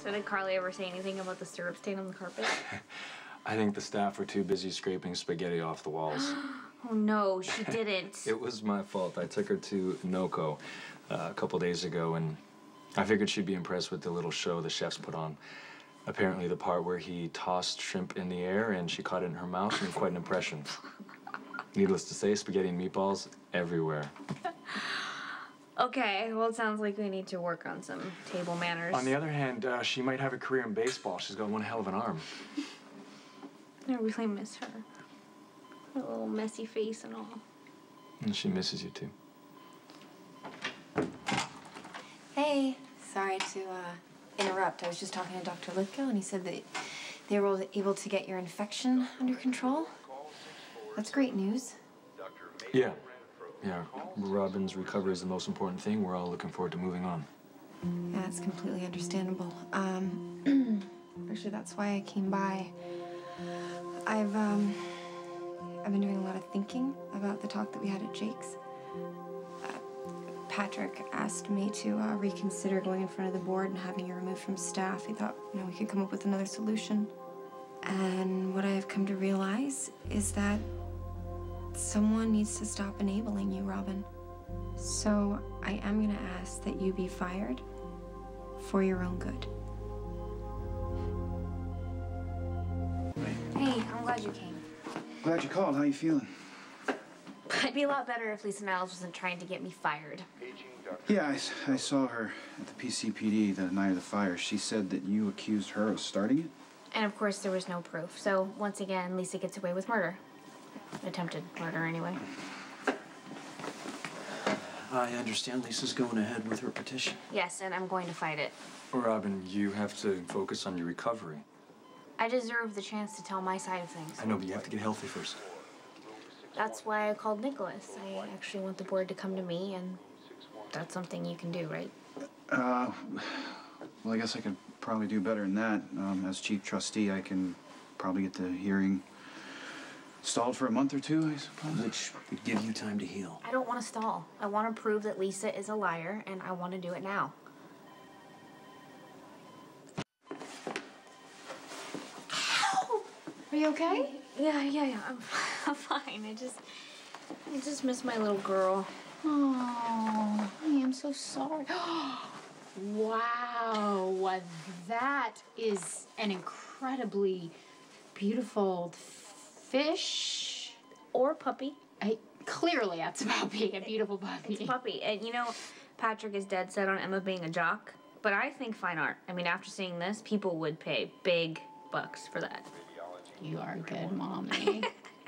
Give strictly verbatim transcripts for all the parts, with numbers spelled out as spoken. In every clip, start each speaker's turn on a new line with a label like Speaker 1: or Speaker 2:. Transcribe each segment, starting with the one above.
Speaker 1: So did Carly ever say anything about the syrup stain on the carpet?
Speaker 2: I think the staff were too busy scraping spaghetti off the walls.
Speaker 1: Oh, no, she didn't.
Speaker 2: It was my fault. I took her to Noco uh, a couple days ago, and I figured she'd be impressed with the little show the chefs put on. Apparently, the part where he tossed shrimp in the air and she caught it in her mouth made quite an impression. Needless to say, spaghetti and meatballs everywhere.
Speaker 1: Okay, well, it sounds like we need to work on some table manners.
Speaker 2: On the other hand, uh, she might have a career in baseball. She's got one hell of an arm.
Speaker 1: I really miss her. Her little messy face and all.
Speaker 2: And she misses you, too.
Speaker 3: Hey, sorry to uh, interrupt. I was just talking to Doctor Lithgow, and he said that they were able to get your infection under control. That's great news.
Speaker 2: Yeah. Yeah, Robin's recovery is the most important thing. We're all looking forward to moving on.
Speaker 3: Yeah, that's completely understandable. Um, actually, that's why I came by. I've, um, I've been doing a lot of thinking about the talk that we had at Jake's. Uh, Patrick asked me to uh, reconsider going in front of the board and having you removed from staff. He thought, you know, we could come up with another solution. And what I have come to realize is that someone needs to stop enabling you, Robin. So I am gonna ask that you be fired for your own good.
Speaker 1: Hey, I'm glad you came.
Speaker 4: Glad you called. How you feeling?
Speaker 1: I'd be a lot better if Lisa Niles wasn't trying to get me fired.
Speaker 4: Yeah, I, I saw her at the P C P D the night of the fire. She said that you accused her of starting it?
Speaker 1: And of course, there was no proof. So once again, Lisa gets away with murder. Attempted murder, anyway.
Speaker 5: I understand Lisa's going ahead with her petition.
Speaker 1: Yes, and I'm going to fight it.
Speaker 2: Robin, you have to focus on your recovery.
Speaker 1: I deserve the chance to tell my side of things.
Speaker 2: I know, but you have to get healthy first.
Speaker 1: That's why I called Nicholas. I actually want the board to come to me, and that's something you can do, right?
Speaker 4: Uh, well, I guess I could probably do better than that. Um, as chief trustee, I can probably get the hearing stalled for a month or two, I suppose.
Speaker 5: Which would give you time to heal.
Speaker 1: I don't want to stall. I want to prove that Lisa is a liar, and I want to do it now.
Speaker 3: Ow! Are you okay?
Speaker 1: Yeah, yeah, yeah. I'm, I'm fine. I just, I just miss my little girl.
Speaker 6: Oh, honey, I'm so sorry. Wow, that is an incredibly beautiful fish.
Speaker 1: Or puppy.
Speaker 6: I, clearly, that's about being a beautiful puppy.
Speaker 1: It's a puppy. And you know, Patrick is dead set on Emma being a jock. But I think fine art. I mean, after seeing this, people would pay big bucks for that.
Speaker 6: You are a good mommy.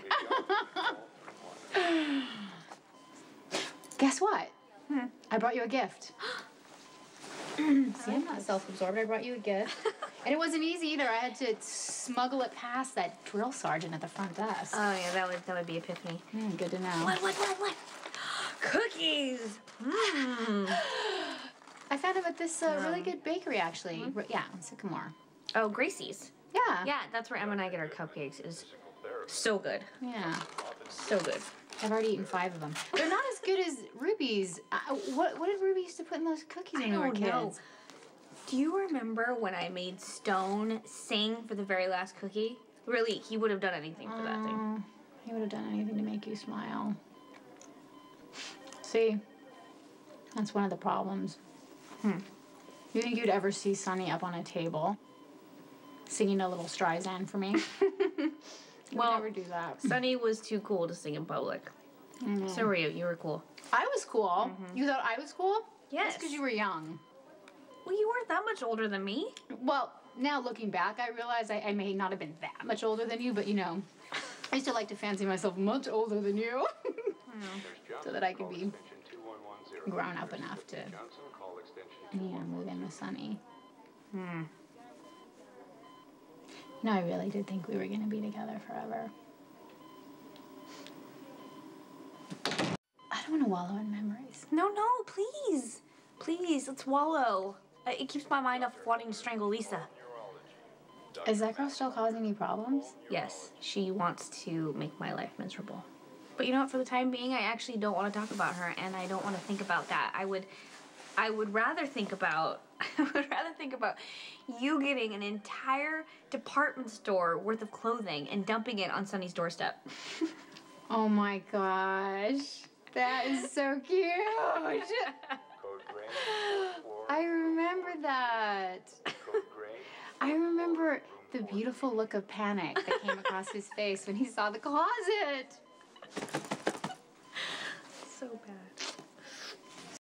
Speaker 6: Guess what? Hmm. I brought you a gift. See, I'm not self-absorbed. I brought you a gift. And it wasn't easy either. I had to smuggle it past that drill sergeant at the front desk.
Speaker 1: Oh, yeah, that would, that would be epiphany.
Speaker 6: Mm, good to know.
Speaker 1: What, what, what, what? Cookies! Mmm.
Speaker 6: I found them at this uh,
Speaker 1: Um,
Speaker 6: really good bakery, actually. Mm-hmm. Yeah, in Sycamore.
Speaker 1: Oh, Gracie's.
Speaker 6: Yeah.
Speaker 1: Yeah, that's where Emma and I get our cupcakes. Is so good.
Speaker 6: Yeah.
Speaker 1: So good.
Speaker 6: I've already eaten five of them. They're not as good as Ruby's. Uh, what what did Ruby used to put in those cookies when we were kids?
Speaker 1: Know. Do you remember when I made Stone sing for the very last cookie? Really, he would have done anything for that thing.
Speaker 6: He would have done anything to make you smile. See? That's one of the problems. Hmm. You think you'd ever see Sonny up on a table singing a little Streisand for me? You
Speaker 1: well,
Speaker 6: would never do that.
Speaker 1: Sonny was too cool to sing in public. Mm-hmm. So were you. You were cool.
Speaker 6: I was cool. Mm-hmm. You thought I was cool?
Speaker 1: Yes.
Speaker 6: That's because you were young.
Speaker 1: Well, you weren't that much older than me.
Speaker 6: Well, now looking back, I realize I, I may not have been that much older than you, but you know, I used to like to fancy myself much older than you. So that I could be grown up enough to, you know, move in with Sonny.
Speaker 1: Hmm.
Speaker 6: No, I really did think we were going to be together forever. I don't want to wallow in memories.
Speaker 1: No, no, please. Please, let's wallow. It keeps my mind off wanting to strangle Lisa.
Speaker 6: Is that girl still causing you problems?
Speaker 1: Yes, she wants to make my life miserable. But you know what, for the time being, I actually don't want to talk about her, and I don't want to think about that. I would, I would rather think about I would rather think about you getting an entire department store worth of clothing and dumping it on Sunny's doorstep.
Speaker 6: Oh my gosh. That is so cute. I remember that. I remember the beautiful look of panic that came across his face when he saw the closet.
Speaker 1: So bad.